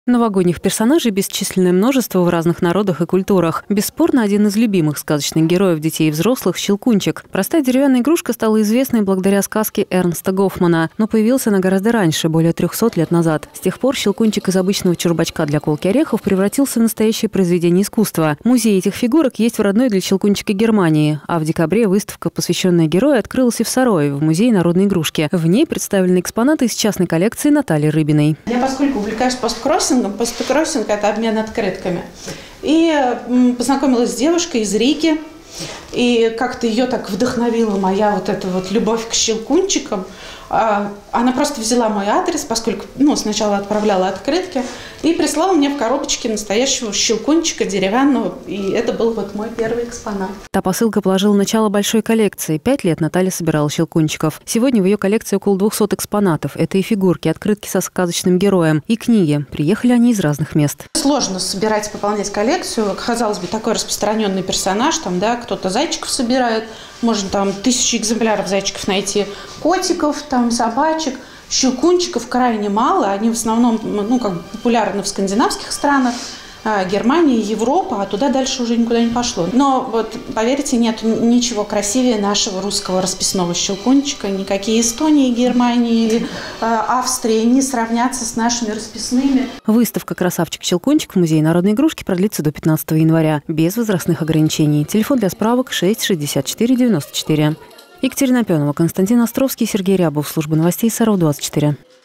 Новогодних персонажей бесчисленное множество в разных народах и культурах. Бесспорно, один из любимых сказочных героев детей и взрослых – Щелкунчик. Простая деревянная игрушка стала известной благодаря сказке Эрнста Гофмана, но появился она гораздо раньше, более 300 лет назад. С тех пор Щелкунчик из обычного чурбачка для колки орехов превратился в настоящее произведение искусства. Музей этих фигурок есть в родной для Щелкунчика Германии, а в декабре выставка, посвященная герою, открылась и в Сарове, в Музее народной игрушки. В ней представлены экспонаты из частной коллекции Натальи Рыбиной. Я, поскольку увлекаюсь посткроссингом, посткроссинг – это обмен открытками. И познакомилась с девушкой из Риги. И как-то ее так вдохновила моя вот эта вот любовь к щелкунчикам. Она просто взяла мой адрес, поскольку сначала отправляла открытки, и прислала мне в коробочке настоящего щелкунчика деревянного. И это был вот мой первый экспонат. Та посылка положила начало большой коллекции. 5 лет Наталья собирала щелкунчиков. Сегодня в ее коллекции около 200 экспонатов. Это и фигурки, открытки со сказочным героем, и книги. Приехали они из разных мест. Сложно собирать, пополнять коллекцию. Казалось бы, такой распространенный персонаж, кто-то зайчиков собирает, можно 1000 экземпляров зайчиков найти, котиков, собачек. Щелкунчиков крайне мало, они в основном популярны в скандинавских странах, Германия, Европа, а туда дальше уже никуда не пошло. Но вот, поверьте, нет ничего красивее нашего русского расписного щелкунчика. Никакие Эстонии, Германии или Австрии не сравнятся с нашими расписными. Выставка «Красавчик-щелкунчик» в Музее народной игрушки продлится до 15 января, без возрастных ограничений. Телефон для справок 6 64 94. Екатерина Пенова, Константин Островский, Сергей Рябов. Служба новостей Саров 24.